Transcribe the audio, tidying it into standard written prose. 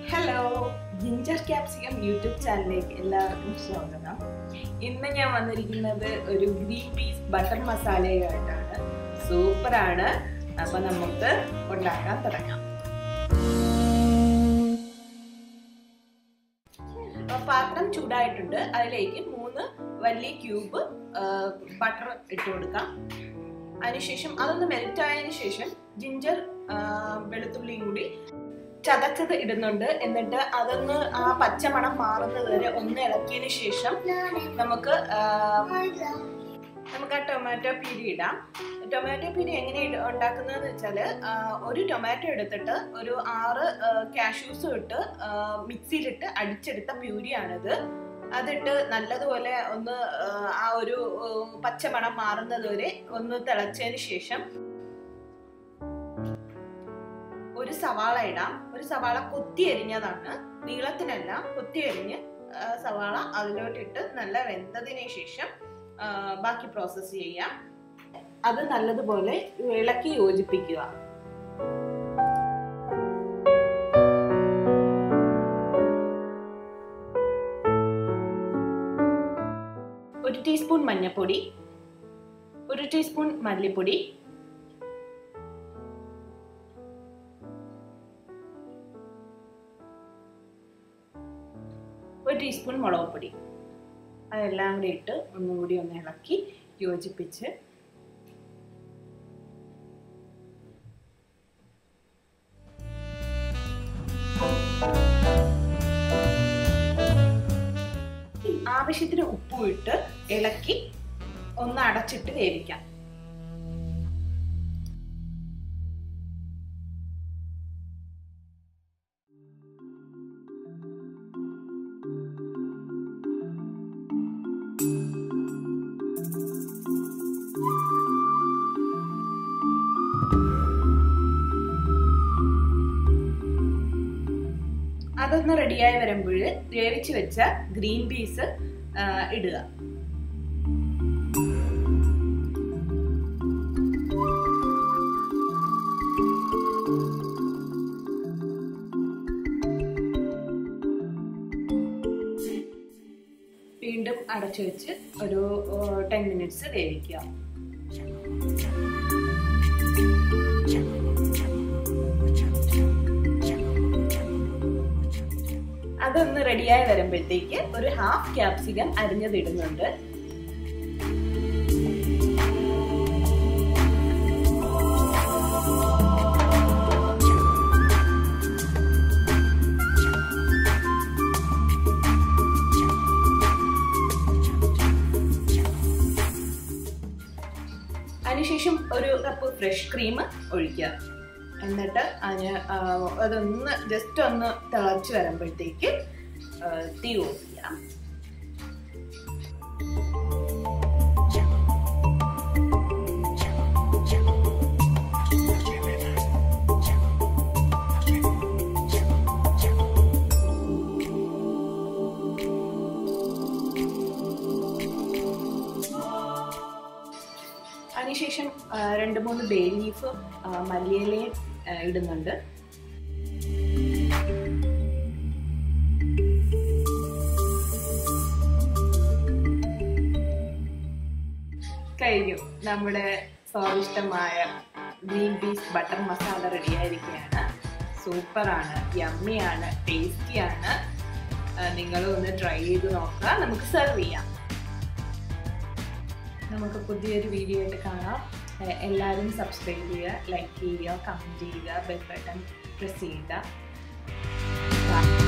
Hello, Ginger Capsicum YouTube channel. എല്ലാവർക്കും സ്വാഗതം. ഇന്ന് ഞാൻ വന്നിരിക്കുന്നത് ഒരു ഗ്രീൻ പീസ് ബട്ടർ മസാലയായിട്ടാണ്. സൂപ്പർ ആണ്. അപ്പോൾ നമുക്ക് ഉണ്ടാക്കാൻ തുടങ്ങാം. പാത്രം ചൂടായിട്ടുണ്ട്. അതിലേക്ക് 3 വലിയ ക്യൂബ് ബട്ടർ ഇട്ട് കൊടുക്കാം. അതിനുശേഷം അതൊന്ന് മെൽറ്റ് ആയതിനു ശേഷം ജിഞ്ചർ വെളുത്തുള്ളിയും കൂടി ചതച്ചത് ഇടുന്നുണ്ട്. എന്നിട്ട് അതൊന്ന് ആ പച്ചമണം മാറുന്നത് വരെ ഒന്ന് ഇളക്കിയതിനു ശേഷം നമുക്ക് ആ ടൊമാറ്റോ പ്യൂരി ഇടാം. ടൊമാറ്റോ പ്യൂരി എങ്ങനെ ഉണ്ടാക്കുന്നതെന്ന് വെച്ചാൽ ഒരു ടൊമാറ്റോ എടുത്തിട്ട് ഒരു 6 കാഷ്യൂസും ഇട്ട് മിക്സിയിലിട്ട് അടിച്ചെടുത്ത പ്യൂരിയാണിത്. അതിട്ട് നല്ലതുപോലെ ഒന്ന് ആ ഒരു പച്ചമണം മാറുന്നത് വരെ ഒന്ന് തിളച്ചതിന് ശേഷം ഒരു സവാള ഇടാം. ഒരു സവാള കൊത്തി അരിഞ്ഞതാണ്, നീളത്തിനല്ല, കൊത്തി അരിഞ്ഞ് സവാള അതിലോട്ടിട്ട് നല്ല വെന്തതിന് ശേഷം ബാക്കി പ്രോസസ്സ് ചെയ്യാം. അത് നല്ലതുപോലെ ഇളക്കി യോജിപ്പിക്കുക. ഒരു ടീസ്പൂൺ മഞ്ഞൾപ്പൊടി, 1 ടീസ്പൂൺ മല്ലിപ്പൊടി, 1 ടീസ്പൂൺ മുളക് പൊടി. അതെല്ലാം കൂടി ഇട്ട് ഒന്നും കൂടി ഒന്ന് ഇളക്കി യോജിപ്പിച്ച് ആവശ്യത്തിന് ഉപ്പും ഇട്ട് ഇളക്കി ഒന്ന് അടച്ചിട്ട് വേവിക്കാം. അതൊന്ന് റെഡിയായി വരുമ്പോൾ വേവിച്ച് വെച്ച ഗ്രീൻ പീസ് ഇടുക. വീണ്ടും അടച്ചു വെച്ച് ഒരു 10 മിനിറ്റ്സ് വേവിക്കുക. അതൊന്ന് റെഡിയായി വരുമ്പോഴത്തേക്ക് ഒരു 1/2 ക്യാപ്സിക്കം അരിഞ്ഞതിടുന്നുണ്ട്. അതിനുശേഷം ഒരു കപ്പ് ഫ്രഷ് ക്രീം ഒഴിക്കുക. എന്നിട്ട് അതൊന്ന് ജസ്റ്റ് ഒന്ന് തിളച്ച് വരുമ്പോഴത്തേക്ക് തീ ഓഫ് ചെയ്യാം. അതിനുശേഷം 2-3 ബേ ലീഫ് മല്ലിയിലയും ഇടുന്നുണ്ട്. കഴിഞ്ഞു. നമ്മുടെ സ്വാദിഷ്ടമായ ഗ്രീൻ പീസ് ബട്ടർ മസാല റെഡിയായിരിക്കുകയാണ്. സൂപ്പറാണ്, യമ്മിയാണ്, ടേസ്റ്റിയാണ്. നിങ്ങളും ഒന്ന് ട്രൈ ചെയ്ത് നോക്കുക. നമുക്ക് സെർവ് ചെയ്യാം. നമുക്ക് പുതിയൊരു വീഡിയോ ആയിട്ട് കാണാം. എല്ലാവരും സബ്സ്ക്രൈബ് ചെയ്യുക, ലൈക്ക് ചെയ്യുക, കമൻറ്റ് ചെയ്യുക, ബെൽ ബട്ടൺ പ്രസ് ചെയ്യുക.